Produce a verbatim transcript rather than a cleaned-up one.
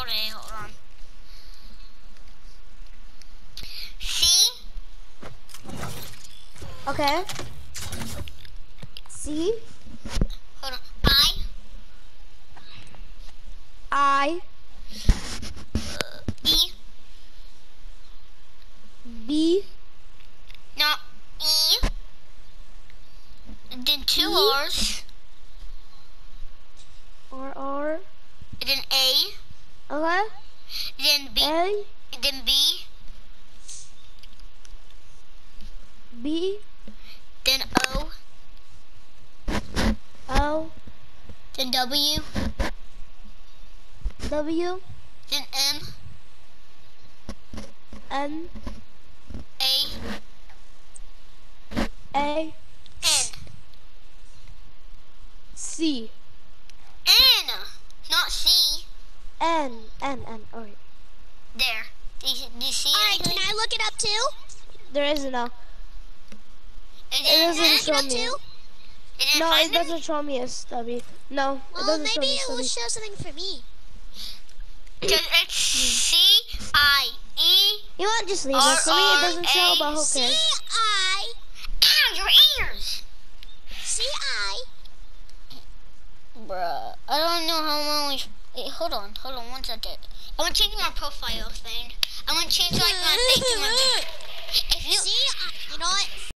all day. Hold on. C. Okay. C. Hold on. I. I. E. B. No. E. Then two E. R's. R. R. Then A. Okay. Then B. A. Then B. B. Then O. O. Then W. W. Then M. N. A. A. N. C. N. Not C. N. N. N. Alright. There. Do you, do you see Alright, anything? can I look it up too? There isn't a. It It didn't, doesn't Can I show look it up me. too? it didn't No, find it them? doesn't show me a stubby. No, it Well, doesn't show maybe me it will stubby. show something for me. Because it's C I E You want just leave it. For me, it doesn't show, but who C cares? I Ow, your ears! C I. Bruh, I don't know how long we... Wait, hold on, hold on one second. I want to change my profile thing. I want to change like my thing to my... If you... C I. You know what?